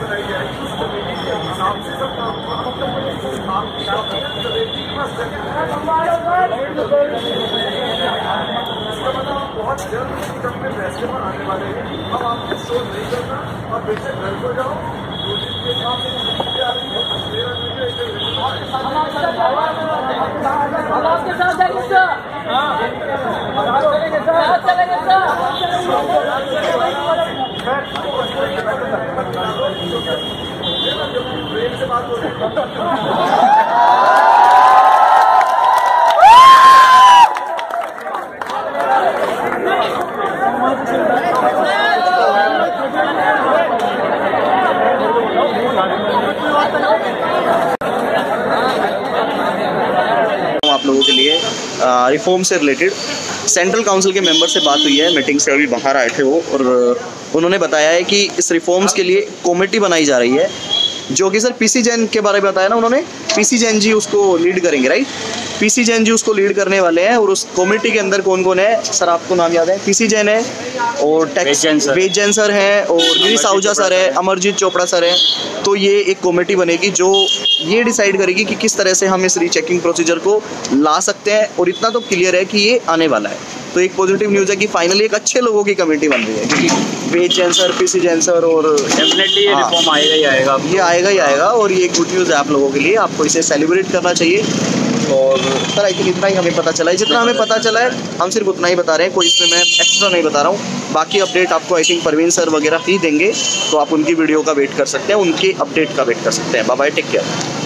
बनाई जाएगी उस कमेटी के हिसाब से सब काम बहुत जल्द सिस्टम में फैसले पर आने वाले हैं। अब आपको शोध नहीं करना और बेशक घर को जाओ 2 दिन के बाद आपके साथ जाएंगे सर, चलेंगे सर। ट्रेन से बात हो रही है। आप लोगों के लिए रिफॉर्म से रिलेटेड सेंट्रल काउंसिल के मेंबर से बात हुई है, मीटिंग से अभी बाहर आए थे वो, और उन्होंने बताया है कि इस रिफॉर्म्स के लिए कमेटी बनाई जा रही है, जो कि सर पीसी जैन के बारे में बताया ना उन्होंने। पीसी जैन जी उसको लीड करेंगे, राइट? पीसी जैन जी उसको लीड करने वाले हैं। और उस कमेटी के अंदर कौन कौन है सर, आपको नाम याद है? पीसी जैन है और वेद जैन सर हैं और गिरीश आहूजा सर है, अमरजीत चोपड़ा सर है। तो ये एक कमेटी बनेगी जो ये डिसाइड करेगी कि किस तरह से हम इस रीचेकिंग प्रोसीजर को ला सकते हैं। और इतना तो क्लियर है कि ये आने वाला है। तो एक पॉजिटिव न्यूज़ है कि फाइनली एक अच्छे लोगों की कमेटी बन रही है, क्योंकि Ved Jain sir, PC Jain sir, और डेफिनेटली ये रिफॉर्म आएगा ही आएगा। ये आएगा ही आएगा। और ये गुड न्यूज़ है आप लोगों के लिए, आपको इसे सेलिब्रेट करना चाहिए। और सर आई थिंक इतना ही हमें पता चला है, जितना हमें पता चला है हम सिर्फ उतना ही बता रहे हैं, कोई इसमें मैं एक्स्ट्रा नहीं बता रहा हूँ। बाकी अपडेट आपको आई थिंक परवीन सर वगैरह ही देंगे, तो आप उनकी वीडियो का वेट कर सकते हैं, उनकी अपडेट का वेट कर सकते हैं। Bye bye, take care.